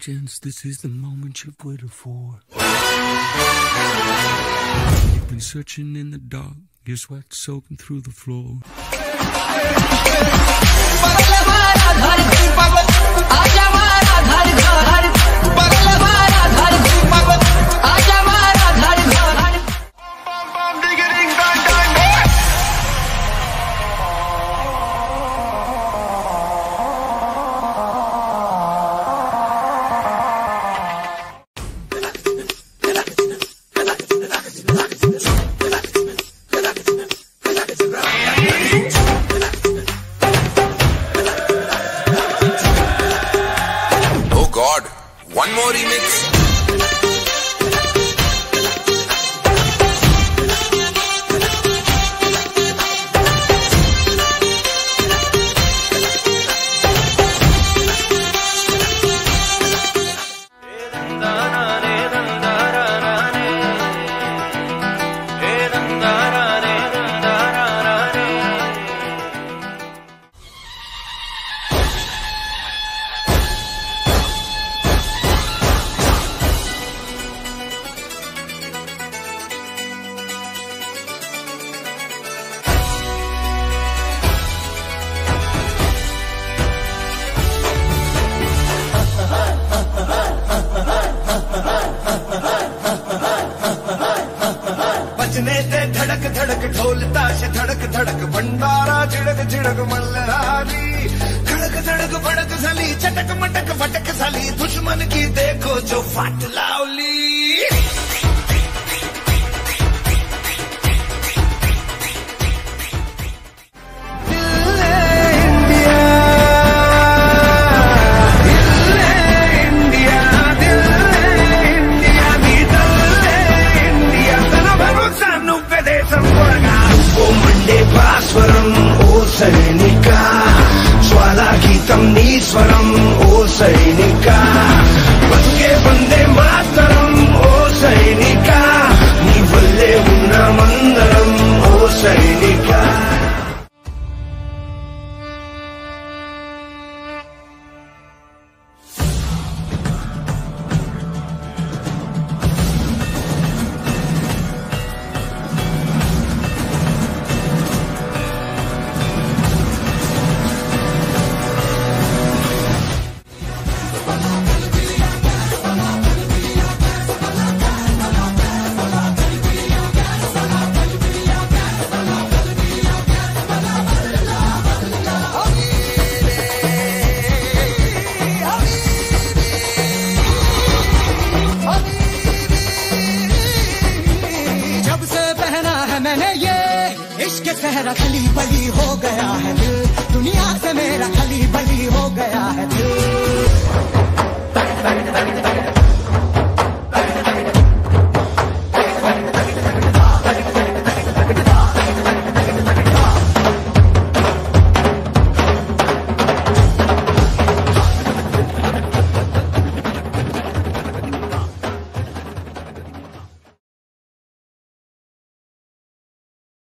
gents, this is the moment you've waited for. You've been searching in the dark, your sweat soaking through the floor. One more remix. बजने ते धड़क धड़क ढोल ताश धड़क धड़क भंडारा झिड़क झिड़क मल्हारी खड़क धड़क भड़क साली चटक मटक फटक साली दुश्मन की देखो जो फाट लावली సైనికా జ్వాలా గీతం నీ స్వరం ఓ సైనికా బతుకే వందే మాతరం ఓ సైనికా నీ వల్లే ఉన్నామందరం ఓ సైనికా सहरा खली बली हो गया है दिल दुनिया से मेरा खली बली हो गया है दिल